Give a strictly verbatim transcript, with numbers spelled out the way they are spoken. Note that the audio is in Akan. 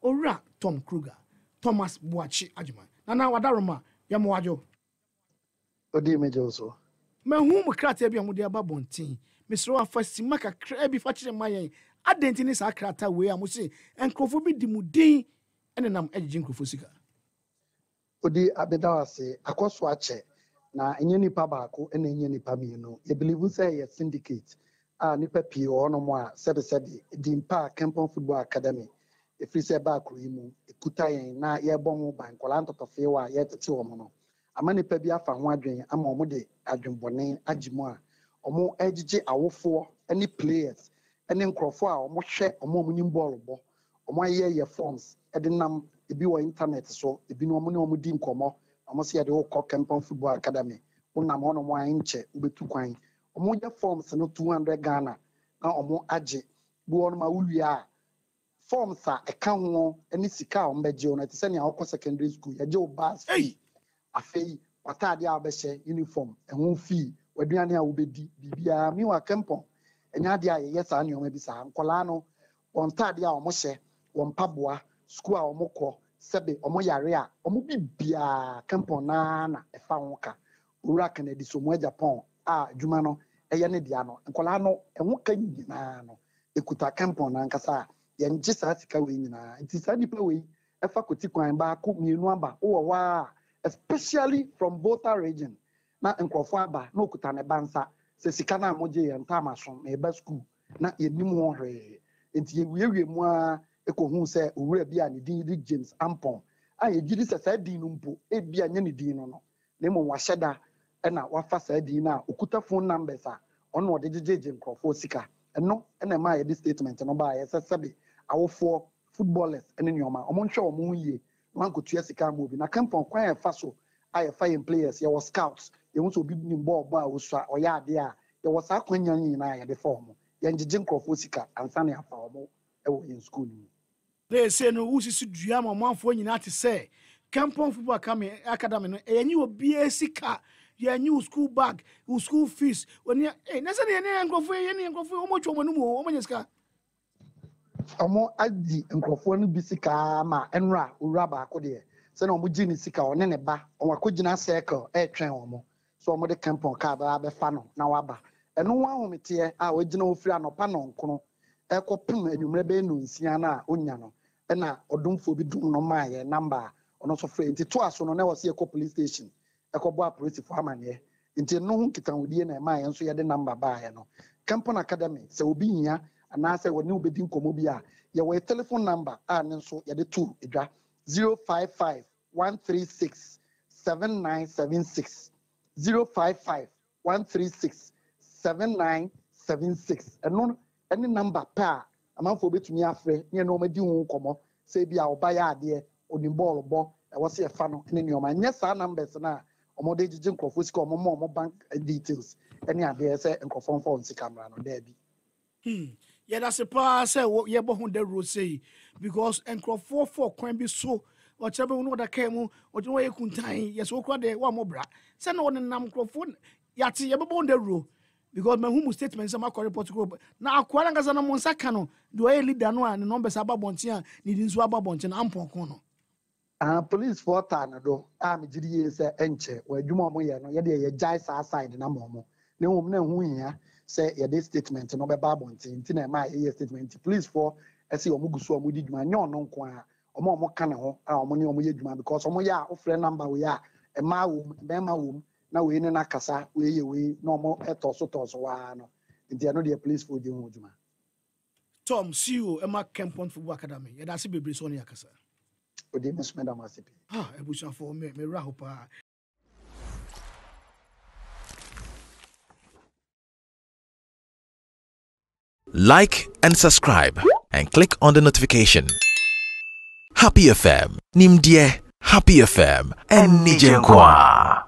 Ora Tom Kruger, Thomas Boachi Agyeman. Nana wadaroma yamowajo. Odi mejoso. Me hu mu krata bia mu de aba bontin. Misro afasi maka kra bi fa kire mayen. Adenti sa krata we am se enkrofo bi di mu din ene nam agye nkrofo sika. Odi abedawase akoso ache na enye nipa baako ene enye nipa mienu. E believe say ye syndicate. Ah nipa pii ono mo a sebe sebe di mpa Kempon Football Academy. E free say baako yi mu ekuta yen na ye bon ho ban kola ntotofe wa ye tete wo mo no. Ama nipa bi afa ho adwen ama omo de adwenbone agimu a omo egige awofo any players any nkrofo a omo hwe omo omo nim ball bo omo aye ye forms e de nam ebi wo internet so ebi no omo ne omo di nkomo omo se ye de wo Kempon Football Academy unam hono mo anche ubetu kwan omo ye forms no two hundred Ghana na omo age bi wono ma wulua a forms a e ka ho any sika omo beje ona te se ne akọ secondary school ye je o bus fee afei watade a obehye uniform ehun fee waduane a wobedi bibia mi wa Kempon enya de a ye sa ne oma bi sa nkola no wontade a omo hye wompaboa school a omo kọ sebe omo yare a omo bibia Kempon na na efa hoka ura Kennedy so mo Japan a djuma no eye ne dia no nkola no ehun ka nyina no ekuta Kempon na nkasa ye nje sa sika we nyina nti sa nipa we efa koti kwan ba ko mienu aba wo wa especially from Volta region na nkrofo aba na okuta ne bansa se sika na moje ye ntama so na eba school na yenim ho hwe enti yewie mu a ekohu se owura bia ne din di James Ampon a ye gidi se sa din no mpo e bia nya ne din no no na mo waheda e na wafa sa din na okuta phone numbers a ono ode jejeje nkrofo sika eno e na ma ye di statement no ba ye se sebe awofo footballers ene nyoma omo nhwe omo yie manko tua sika mo bi na Kempon kwan e fa so aye fire players ye was scouts ye won so bi ni ball ba wo so oya ade a ye was akwanya nyina ye de form ye ngije nkrofo sika ansa na afa omo e wo in school ni They say no usisi dua ma manfo nyina te say Kempon Football Academy no enyi obi sika ye new school bag school fees when eh na say ne nkrofo ye ne nkrofo omo twa omo mu omo nyesika omo adi nkrofo no bi sika ma enra owura baako de se na omo gini sika one ne ba onwa kogina circle e twen omo so omo de Kempon ka ba be fa no na waba eno wa homete a wagina ofiri anopa no nkono e kopem anwumre be no nsia na onya no e na odomfo bi dum no ma ye number ono so free nti to aso no na wose e ko police station e ko bo approve for amane nti no hu kitanwodie na ma ye nso ye de number ba ye no Kempon Academy se obi hia ana se woni obedi nkomo bi a ye we telephone number a ne nso ye de two edwa zero five five one three six seven nine seven six zero five five one three six seven nine seven six eno any number pa amanfo betumi afre ne no madi hu nkomo se bi a oba ya ade oni ball bo e wo se e fa no ne ne o ma nye sa numbers na omo de jije nkrofo sika omo mo omo bank details any ade se nkrofo phone sika mra no da bi hmm yeah that's a pass ye bo hu the rule say because nkrofo for kwan bi so o chebe unu da kemu o jino ye kuntan yes o kwa de wa mobra se na won nam nkrofo yate ye bo the rule because my home statement say makọ report group na akwara ngaza na monsa ka no de o ye leader no a ne numbers ababonten a ne din so ababonten ampon kon no ah police for tan do a me gidi ye se enche wa adwuma mo ye no ye de ye jai sa side na mo mo ne hom na hu hia se ye de statement no be babonten nti na ma ye statement police for ese o muguso o mudi dwuma nyo no nko a omo omo ka ne ho a omo ne omo ye dwuma because omo ya o frɛ number we ya e ma wo be ma wo na we ne na kasa we ye we na omo etoso toso wa no nti no de police for di ho dwuma Tom C E O Emma Kempon Football Academy ye da se bebre so ne yakasa o de mesme da masipi ah ebusa for me me ra hopa. Like and subscribe and click on the notification. Happy F M, Nimdie, Happy F M, and Nijenkwa.